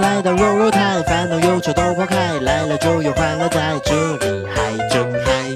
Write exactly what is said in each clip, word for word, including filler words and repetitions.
来到肉肉台，烦恼忧愁都抛开，来了就有欢乐在这里，嗨真嗨。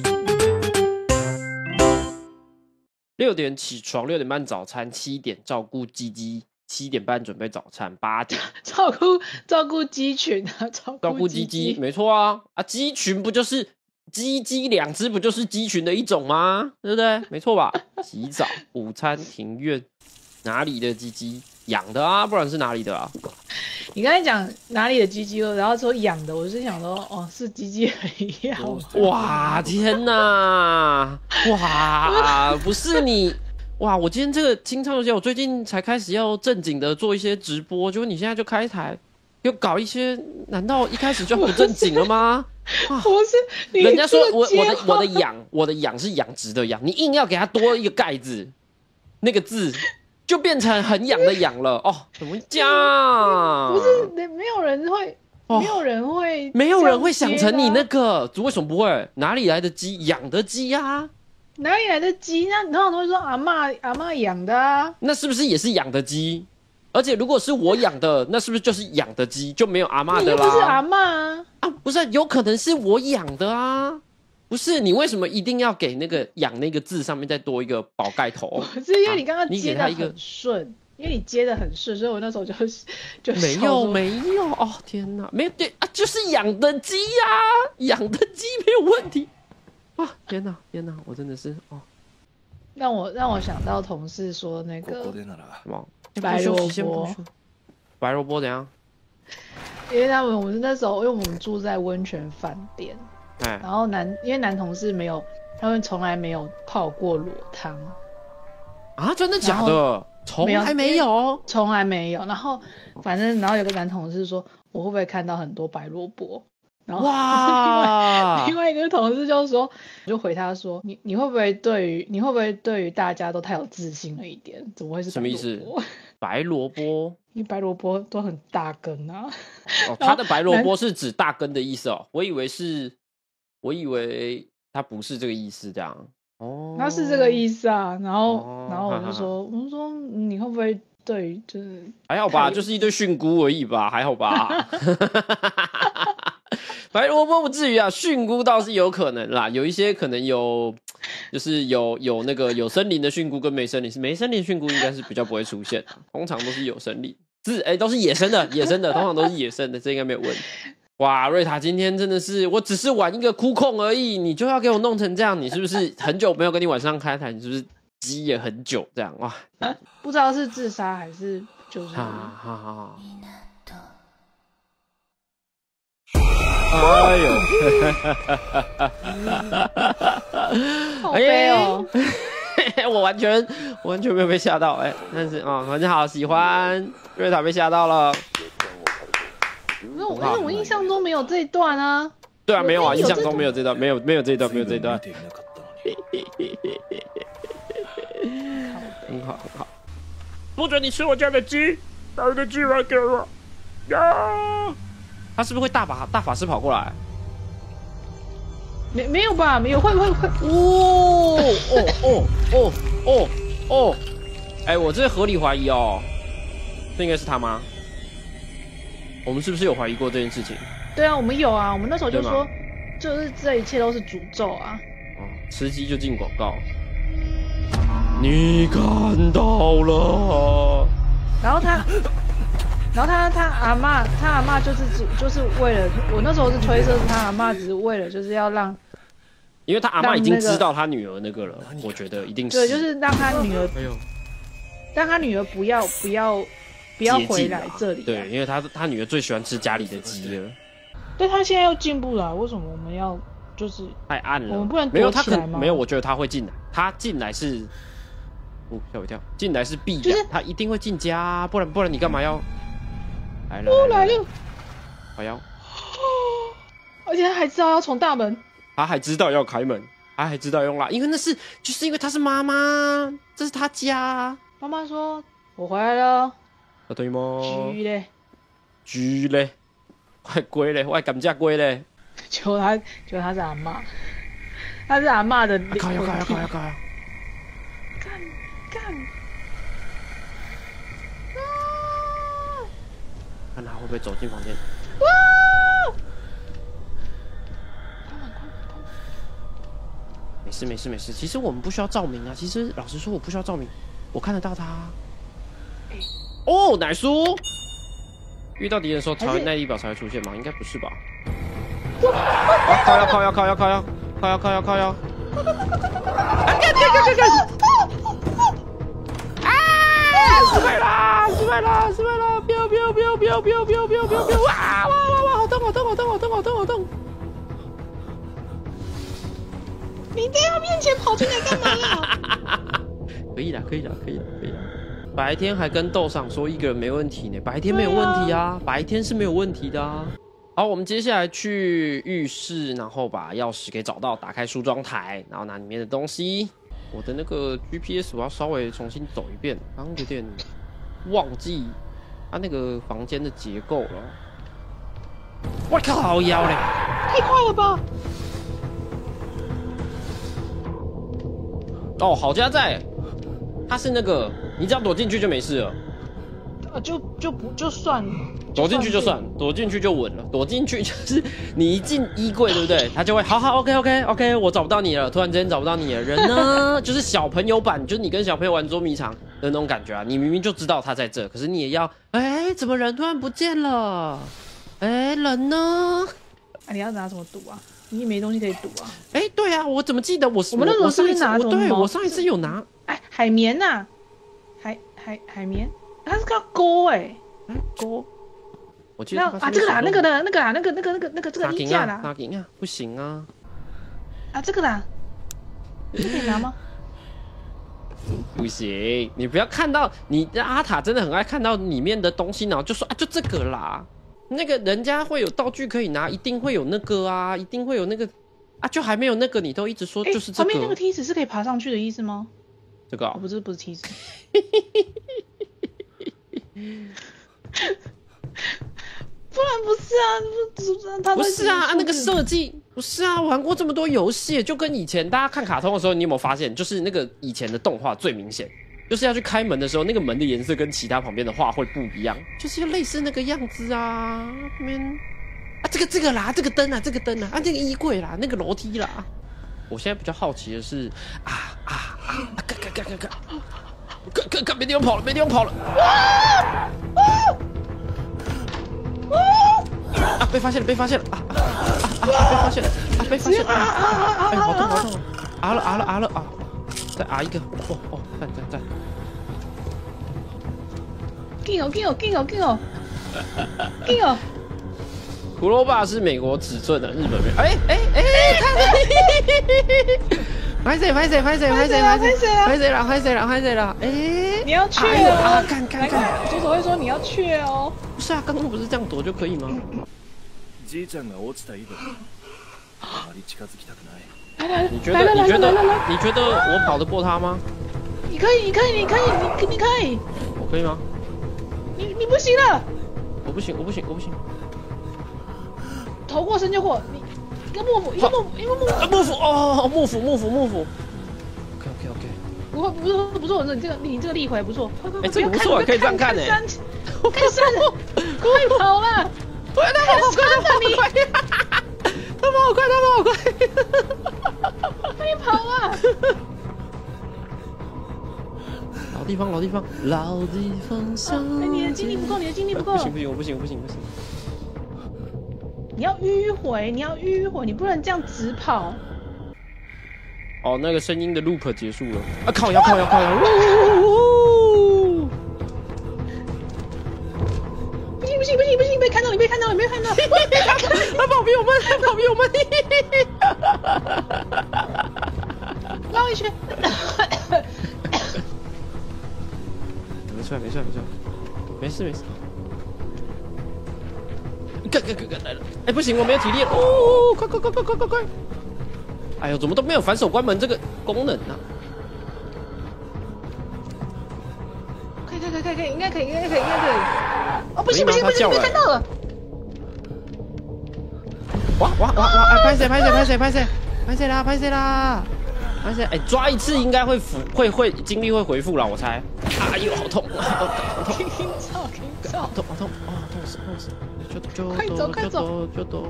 六点起床，六点半早餐，七点照顾鸡鸡，七点半准备早餐，八点照顾照顾鸡群啊，照照顾鸡鸡，没错啊啊，鸡群不就是鸡鸡两只，不就是鸡群的一种吗？对不对？没错吧？洗澡、午餐、庭院，哪里的鸡鸡？养的啊，不然是哪里的啊？ 你刚才讲哪里的鸡鸡，然后说养的，我是想说，哦，是鸡鸡很一样。 哇，天哪！哇，不是你。哇！我今天这个清唱游戏，我最近才开始要正经的做一些直播，结果你现在就开台，又搞一些，难道一开始就不正经了吗？ 啊、不是，你人家说我我的我的养我的养是养殖的养，你硬要给它多一个盖字，那个字就变成很痒的痒了哦，怎么讲？ 不是，没有人会，哦、没有人会， 没有人会想成你那个，为什么不会？哪里来的鸡？养的鸡啊？ 哪里来的鸡？那通常都会说阿嬷阿嬷养的啊。 那是不是也是养的鸡？而且如果是我养的，那是不是就是养的鸡，就没有阿嬷的啦？ 你又不是阿嬷啊！ 啊，不是，有可能是我养的啊。不是，你为什么一定要给那个养那个字上面再多一个宝盖头？ 不是因为你刚刚接的很顺、啊，因为你接的很顺，所以我那时候就就没有没有哦，天哪，没有对啊，就是养的鸡呀、啊，养的鸡没有问题。啊！天哪，天哪，我真的是哦， 让我让我想到同事说那个什么白萝卜， 白萝卜怎样？ 因为他们我们那时候，因为我们住在温泉饭店， 哎， 然后男因为男同事没有，他们从来没有泡过裸汤啊，真的假的？从来没有， 从来没有。然后反正然后有个男同事说，我会不会看到很多白萝卜？然后哇， 另外一个同事就说，我就回他说，你你会不会对于你会不会对于大家都太有自信了一点？怎么会是什么意思？白萝卜， 因为白萝卜都很大根啊。 哦，他的白萝卜是指大根的意思哦，我以为是，我以为他不是这个意思，这样哦， 他是这个意思啊。然后、哦、然后我就说，我就说你会不会对于就是还好吧，就是一堆菌菇而已吧，还好吧。白萝卜不至于啊，菌菇倒是有可能啦，有一些可能有，就是有有那个有森林的菌菇跟没森林，是没森林的菌菇应该是比较不会出现，通常都是有森林，是哎、欸、都是野生的，野生的通常都是野生的，这应该没有问题。哇，瑞塔今天真的是，我只是玩一个哭控而已，你就要给我弄成这样，你是不是很久没有跟你晚上开台，你是不是急也很久这样哇？ 不知道是自杀还是就是。 哈哈哈。哎呦， 好悲哦！ 我完全完全没有被吓到哎、欸，但是哦，很好，喜欢瑞塔被吓到了。 那我因为我印象中没有这一段啊。 对啊，没有啊，印象中没有这段，没有没有这一段，没有这一段。很好很好，不准你吃我家的鸡，把我的鸡还给我！呀！他是不是会大法大法师跑过来？ 没没有吧？没有，会会会。 哦哦哦哦哦哦！哎，我这合理怀疑哦，这应该是他吗？我们是不是有怀疑过这件事情？ 对啊，我们有啊，我们那时候就说，就是这一切都是诅咒啊。 哦，吃鸡就进广告。你看到了。 然后他。然后他他阿嬷他阿嬷就是就是为了我那时候是推测是他阿嬷只是为了就是要让， 因为他阿嬷已经知道他女儿那个了，那個、我觉得一定是对，就是让他女儿，哎呦，让他女儿不要不要不要回来这里、啊， 对，因为他他女儿最喜欢吃家里的鸡了。 对，他现在又进不来，为什么我们要就是太暗了？ 我们不能躲起来吗？ 没有，我觉得他会进来，他进来是，哦吓我一跳，进来是必然，就是、他一定会进家、啊，不然不然你干嘛要？来了， 哦来了！ 哎呀， 而且他还知道要从大门， 他还知道要开门，他还知道用拉，因为那是就是因为他是妈妈，这是他家。 妈妈说：“我回来了。” 啊对吗？ 猪嘞， 猪嘞，快龟嘞，我感觉龟嘞。 就他，就他是阿嬷，他是阿嬷的。 靠呀靠呀靠呀靠呀！ 干干！ 看他会不会走进房间。 哇！ 没事没事没事，其实我们不需要照明啊。其实老实说，我不需要照明，我看得到他。哦，奶叔，遇到敌人的时候，才会耐力表才会出现吗？应该不是吧？啊！靠腰靠腰靠腰靠腰靠腰靠腰靠腰！啊！干干干干干！失败啦！失败啦！失败啦！飙飙飙飙飙飙飙飙飙！哇哇哇哇！好痛好痛好痛好痛好痛好痛！ 你在他面前跑进来干嘛啦？ 可以啦，可以啦，可以啦，可以啦。白天还跟豆上说一个人没问题呢，白天没有问题啊，白天是没有问题的啊。好，我们接下来去浴室，然后把钥匙给找到，打开梳妆台，然后拿里面的东西。我的那个 G P S 我要稍微重新走一遍，刚刚有点忘记它那个房间的结构了。我靠，好妖嘞！ 太快了吧！ 哦，好家在，它是那个，你只要躲进去就没事了。 啊，就就不就算了， 躲进去就算，躲进去就稳了。躲进去就是你一进衣柜，对不对？他就会好好 OK OK OK， 我找不到你了，突然之间找不到你了。人呢，就是小朋友版，就是你跟小朋友玩捉迷藏的那种感觉啊。你明明就知道他在这，可是你也要，哎，怎么人突然不见了？哎，人呢？ 啊，你要拿什么赌啊？你也没东西可以赌啊。 哎，对啊，我怎么记得我我们那时候是拿什么？ 对，我上一次有拿， 哎，海绵呐、啊，海海海绵。它是个钩哎， 嗯，钩，我记得啊，这个啦，那个的，那个啦，那个那个那个那个这个衣架啦， 拿给啊，不行啊， 啊，这个啦，这可以拿吗？ 不行，你不要看到你阿塔真的很爱看到里面的东西，然后就说啊，就这个啦，那个人家会有道具可以拿，一定会有那个啊，一定会有那个啊，就还没有那个，你都一直说就是这个。 旁边那个梯子是可以爬上去的意思吗？ 这个啊， 不是不是梯子。不然不是啊，不他不是啊，那个设计不是啊，玩过这么多游戏，就跟以前大家看卡通的时候，你有没有发现，就是那个以前的动画最明显，就是要去开门的时候，那个门的颜色跟其他旁边的画会不一样，就是要类似那个样子啊。那边啊，这个这个啦，这个灯啊，这个灯啊，啊，这个衣柜啦，那个楼梯啦。我现在比较好奇的是，啊啊啊！干干干干干！干干干！没地方跑了，没地方跑了！啊啊啊！被发现了，被发现了！啊啊啊！被发现了！啊，被发现了！啊啊啊！哎，好痛，好痛！啊了啊了啊了啊！再啊一个！哦哦，赞赞赞！ 进哦进哦进哦进哦进哦！ 骷髅爸是美国尺寸的日本人。哎哎哎！看！拍谁拍谁拍谁拍谁拍谁拍谁了拍谁了拍谁了！哎， 你要去哦！ 看看看！ 主手会说你要去哦。 不是啊，刚刚不是这样躲就可以吗？ じいちゃんが落ちた井戸。あまり近づきたくない。 来来， 你觉得你觉得你觉得我跑得过他吗？ 你可以，你可以，你可以，你你可以。 我可以吗？ 你你不行了。 我不行，我不行，我不行。 头过身就过，你一个幕府，一个幕府，一个幕府。 幕府哦，幕府幕府幕府。OK OK OK。 不过不错不错，你这个你这个立回不错。 哎，这个不错，可以这样看哎。 看山，快跑了！ 快，他跑好快，他跑好快，他跑好快，他跑好快， 快跑啊！ 老地方，老地方，老地方上。 哎，你的精力不够，你的精力不够。 不行不行，我不行不行不行。 你要迂回，你要迂回，你不能这样直跑。 哦，那个声音的 loop 结束了。啊，靠腰靠腰靠腰！ 不行不行不行不行！被看到你被看到你被看到！ 他跑比我慢，他跑比我慢。 绕一圈。 没事没事没事，没事没事。干干干干来了！哎，不行，我没有体力了。哦，快快快快快快快！哎呦，怎么都没有反手关门这个功能啊？ 可以可以可以可以，应该可以应该可以应该可以。哦，不行不行不行，被看到了！ 哇哇哇哇！哎，拍谁拍谁拍谁拍谁拍谁啦拍谁啦！ 而且哎，抓一次应该会复会会精力会恢复了，我猜。哎呦，好痛，好痛，好痛！ 停走，停走！ 好痛，好痛！哦，痛死，痛死！就就快走，快走！ 就都。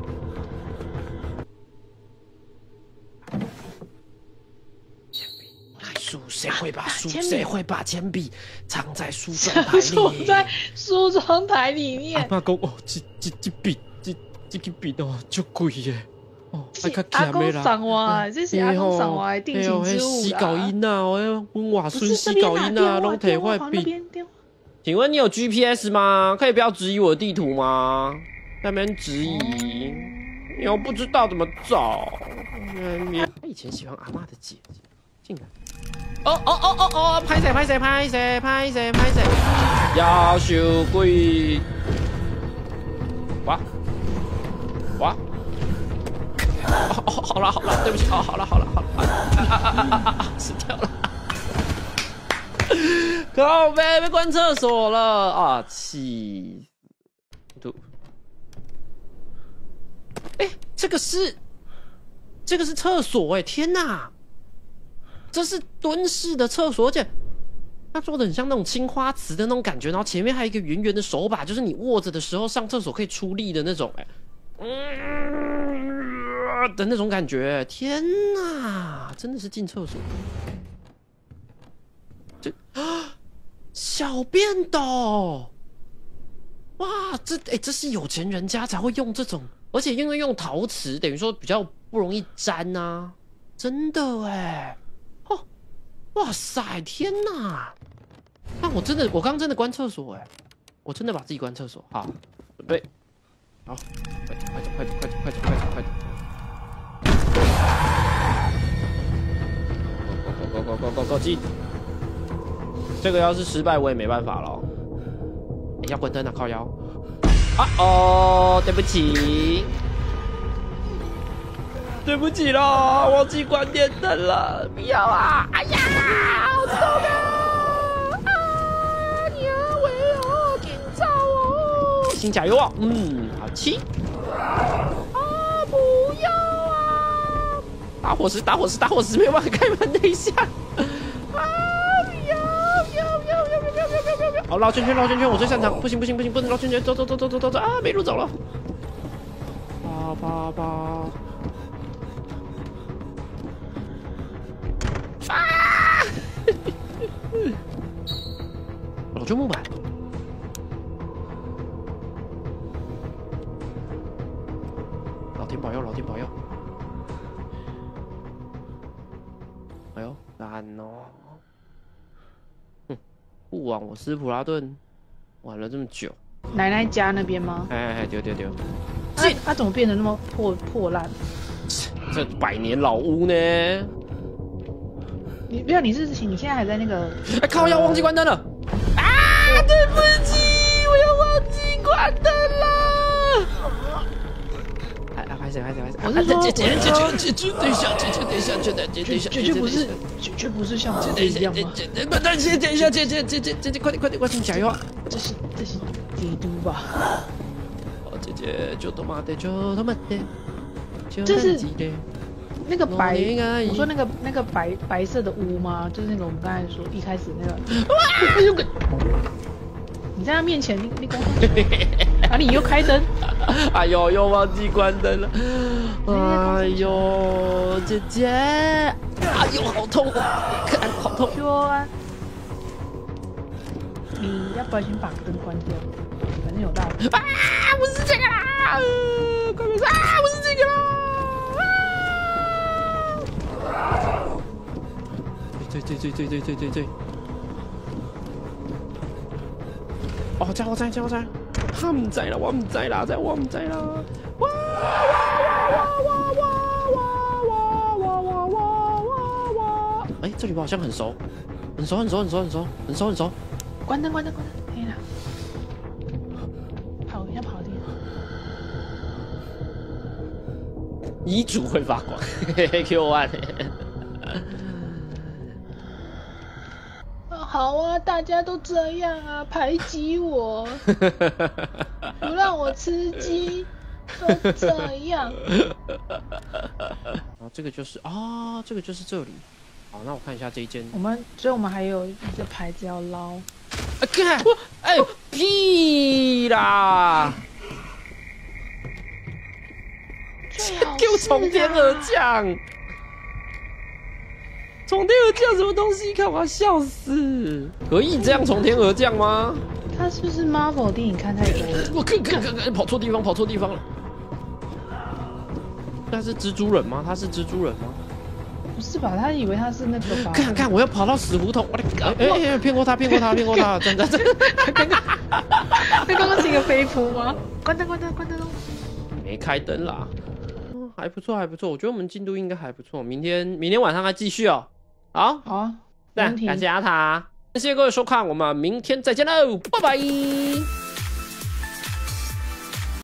书谁会把书谁会把铅笔藏在梳妆台里？ 藏在梳妆台里面。 阿妈讲哦，这这这笔这这个笔哦，足贵耶！哦， 阿公送我，这是阿公送我的定情之物啦。 死狗囡仔，我阮外孙死狗囡仔拢摕我的笔。请问你有 G P S 吗？可以不要质疑我的地图吗？在那边质疑，因为我不知道怎么走。他以前喜欢阿妈的姐姐，进来。哦哦哦哦哦！拍谁拍谁拍谁拍谁拍谁！要修鬼！哇哇！哦哦，好了好了，对不起哦，好了好了好了，啊啊啊啊啊啊！死掉了！靠北被关厕所了啊！气！都，哎，这个是这个是厕所哎！天哪！这是蹲式的厕所，而且它做的很像那种青花瓷的那种感觉，然后前面还有一个圆圆的手把，就是你握着的时候上厕所可以出力的那种，哎，嗯的那种感觉。天哪，真的是进厕所，这啊，小便斗，哇，这哎、欸、这是有钱人家才会用这种，而且因为用陶瓷，等于说比较不容易沾啊，真的哎。哇塞！天哪！那我真的，我刚刚真的关厕所哎，我真的把自己关厕所。好，准备，好，快走，快走，快走，快走，快走，快走，快走！go go go go go go 进！这个要是失败，我也没办法了。要关灯啊，靠腰！啊哦，对不起。对不起啦，忘记关电灯了，不要啊！哎呀，好痛啊！啊，你要为我紧张哦，请加油啊！嗯，好气。啊，不要啊！打火石，打火石，打火石，没有办法开门，等一下。啊，不要，不要，不要，不要，不要，不要，不要，不要！好，绕圈圈，绕圈圈，我最擅长。不行，不行，不行，不能绕圈圈，走走走走走走走啊！没路走了。啪啪啪。啊！老旧木板，老天保佑，老天保佑！哎呦，难哦！哼，不枉我斯普拉顿玩了这么久。 奶奶家那边吗？ 哎哎哎，丢丢丢！ 这它怎么变得那么破破烂？ 这百年老屋呢？ 你不要，你是你现在还在那个？ 哎，靠！要忘记关灯了！啊，对不起，我要忘记关灯了。哎哎，拍谁拍谁拍谁！ 我是说， 姐姐姐姐姐姐，等一下，姐姐等一下，姐姐姐等一下， 绝绝不是，绝绝不是像我这样吗？ 不，等一下，等一下，姐姐姐姐姐姐，快点快点，快点加油啊！ 这是这是基督吧？ 哦，姐姐，就他妈的，就他妈的， 这是。那个白，我说那个那个白白色的屋吗？就是那个我们刚才说一开始那个。你在他面前，你你刚啊，你又开灯？ 哎呦，又忘记关灯了。哎呦，姐姐，哎呦，好痛啊！看，好痛。 说，你要不要先把灯关掉？反正有大灯。 啊，不是这个啦！快别说啊，不是这个啦！对对对对对对对对！哦，加油站加油站！他唔知啦，我唔知啦，真我唔知啦！哇哇哇哇哇哇哇哇哇哇哇！哎，这里好像很熟，很熟很熟很熟很熟很熟很熟。 关灯关灯关灯，可以了。跑要跑的。 遗嘱会发光，嘿嘿 Q one。 好啊，大家都这样啊，排挤我，不让我吃鸡， 都这样。 然后这个就是啊，这个就是这里。好，那我看一下这一间。 我们，所以我们还有一个牌子要捞。 啊，看，哎，屁啦！给我从天而降！从天而降什么东西？看我要笑死！可以这样从天而降吗？ 他是不是 Marvel 电影看太多了？ 我看看看看，跑错地方，跑错地方了。那是蜘蛛人吗？他是蜘蛛人吗？ 不是吧？他以为他是那个吧？ 看看，我要跑到死胡同！我的哎哎，骗过他，骗过他，骗过他！真的真的。 他刚刚是一个飞扑吗？关灯，关灯，关灯！ 没开灯啦。嗯，还不错，还不错。我觉得我们进度应该还不错。明天明天晚上还继续哦。好， 好啊， 那感谢阿塔，感谢各位收看，我们明天再见喽，拜拜。